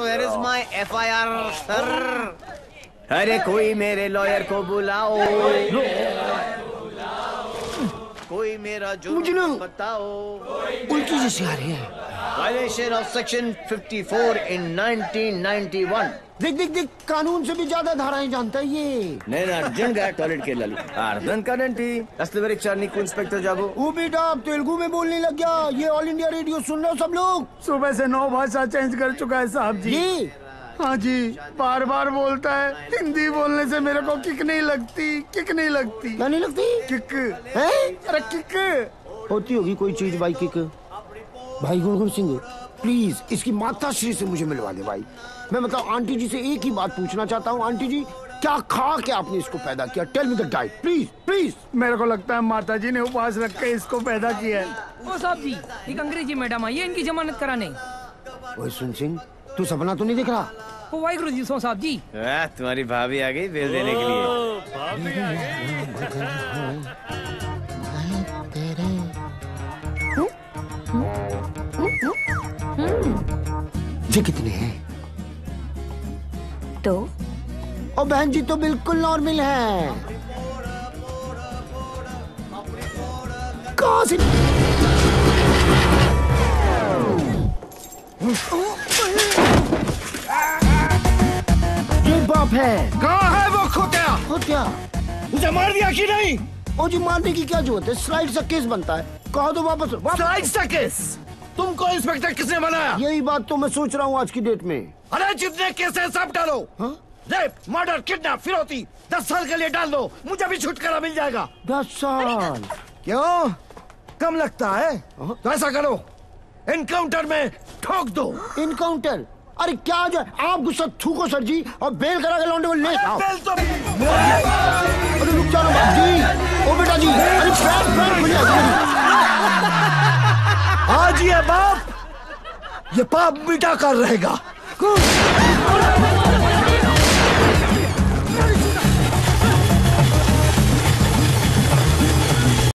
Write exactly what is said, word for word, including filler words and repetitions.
Where is my F I R sir? अरे कोई मेरे लॉयर को बुलाओ, कोई मेरा जुर्म बताओ। उल्टी जैसी आ रही है। Violation of section fifty four in nineteen ninety one. देख देख देख, कानून से भी ज्यादा धाराएं जानता है ये। నేను అర్జెంట్ గా టాయిలెట్ కి వెళ్ళాలి। అర్థం కాదండి అస్తవరిచారు నీకు ఇన్స్పెక్టర్ जाबो। वो बेटा अब तेलुगु में बोलने लग गया। ये ऑल इंडिया रेडियो सुन रहे हो सब लोग? सुबह से नौ भाषा चेंज कर चुका है साहब जी। ये हाँ जी, बार बार बोलता है। हिंदी बोलने से मेरे को किक नहीं लगती, किक नहीं लगती। क्या नहीं लगती? किक है? अरे किक होती होगी कोई चीज भाई। किक भाई गुणगुण सिंह प्लीज इसकी माता श्री से मुझे मिलवा दे भाई। मैं मतलब आंटी जी से एक ही बात पूछना चाहता हूँ। आंटी जी क्या खा के आपने इसको पैदा किया? Tell me the diet please please. मेरे को लगता है माता जी ने उपवास रख के इसको पैदा किया है। ओ साहब जी, एक अंग्रेजी मैडम आई है इनकी जमानत कराने। ओए सुन सिंह, तू सपना तो नहीं दिख रहा? ओ वाहिगुरु जी सो साहब जी। आ, तुम्हारी भाभी आ गई बिल देने के लिए। भाभी आ गई। ये कितने हैं? तो ओ बहन जी तो बिल्कुल नॉर्मल है। कहाँ से? ये बाप है। कहाँ है वो खोतिया? खोतिया उसे मार दिया कि नहीं? ओ जी मारने की क्या जरूरत है? स्लाइड सा केस बनता है। कहो तो वापस, वापस। स्लाइड सा केस? तुमको इंस्पेक्टर किसने बनाया? यही बात तो मैं सोच रहा हूँ आज की डेट में। अरे जितने केस है सब डालो। हाँ? रेप, मर्डर, किडनैप, फिरौती दस साल के लिए डाल दो। मुझे भी छुटकारा मिल जाएगा। दस साल? क्यों कम लगता है? तो ऐसा करो, एनकाउंटर में ठोक दो। इनकाउंटर? अरे क्या जो आप गुस्सा थूको सर जी और बेल करा के लौंडे को ले आओ। बेल तो अरे रुक जाओ बाप जी। ओ बेटा जी, अरे बैठ बैठ खुल जा। आज ये बाप ये पाप मिटा कर रहेगा।